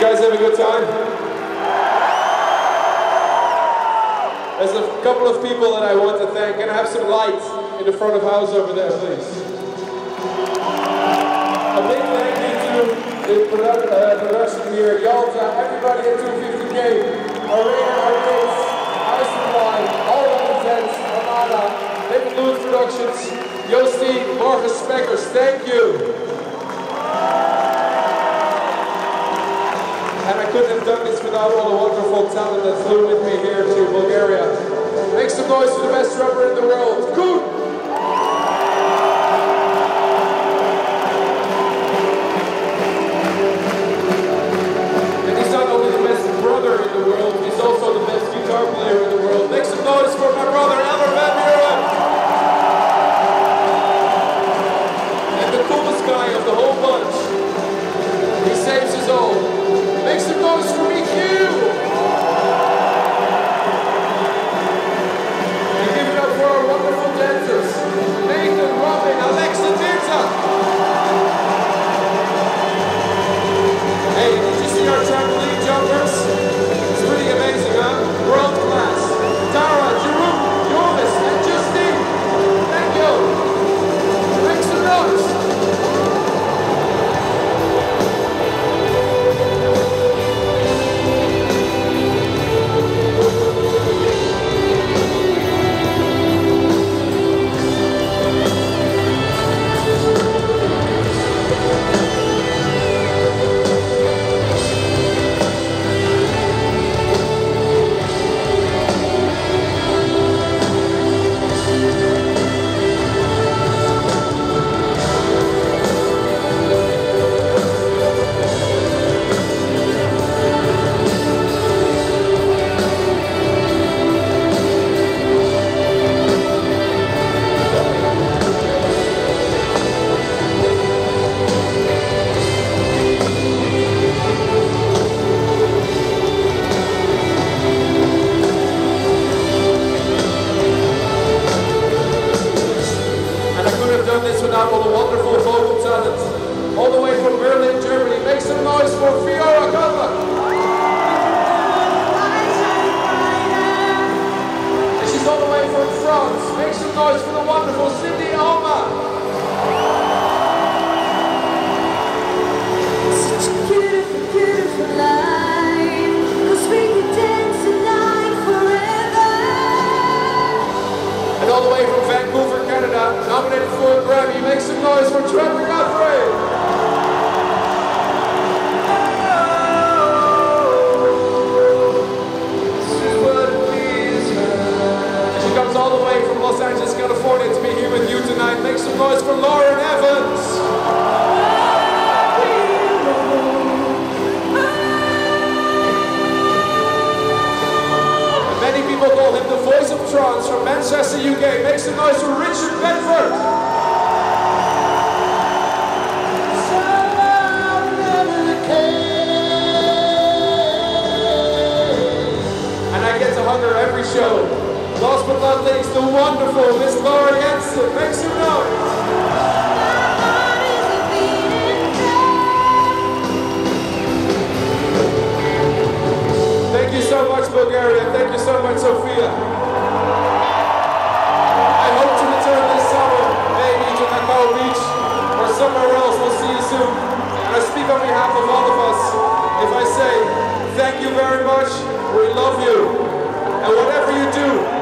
guys have a good time? There's a couple of people that I want to thank. Can I have some lights in the front of house over there, please? A big thank you to the production here, Yalta, everybody at 250K, Arena, Arcades, High Supply, All That Intense, Armada, David Lewis Productions, Yosti, Marcus Speckers, thank you. And I couldn't have done this without all the wonderful talent that flew with me here to Bulgaria. Make some noise for the best drummer in the world, Koen! And he's not only the best brother in the world, he's also the best guitar player in the world. Make some noise for my brother, Elmer Van Buren! And the coolest guy of the whole bunch. He saves his own. Make some noise for EQ! And give it up for our wonderful dancers, Nathan, Robin, Alexa, Dirta! Hey, did you see our trampoline jumpers? It's pretty amazing, huh? World class. Tara, Jerome, Jonas, and Justine! Thank you! Make some noise! Without all the wonderful vocal talent, all the way from Berlin, Germany. Make some noise for Fiora Kava. And she's all the way from France. Make some noise for the wonderful Cindy Alma. Such a beautiful, beautiful life, 'cause we could dance tonight forever. And all the way from Vancouver, Canada, nominated for a Grammy. Make some noise for Trevor Guthrie! And she comes all the way from Los Angeles, California to be here with you tonight. Make some noise for Lauren Evans! And many people call him the voice of trance from Manchester, UK. Make some noise for Richard Bedford! Her every show. Last but not least, the wonderful Miss Laura Jensen. Make some noise. Thank you so much, Bulgaria. Thank you so much, Sofia. I hope to return this summer, maybe to Macau Beach or somewhere else. We'll see you soon. And I speak on behalf of all of us if I say thank you very much. We love you. And whatever you do,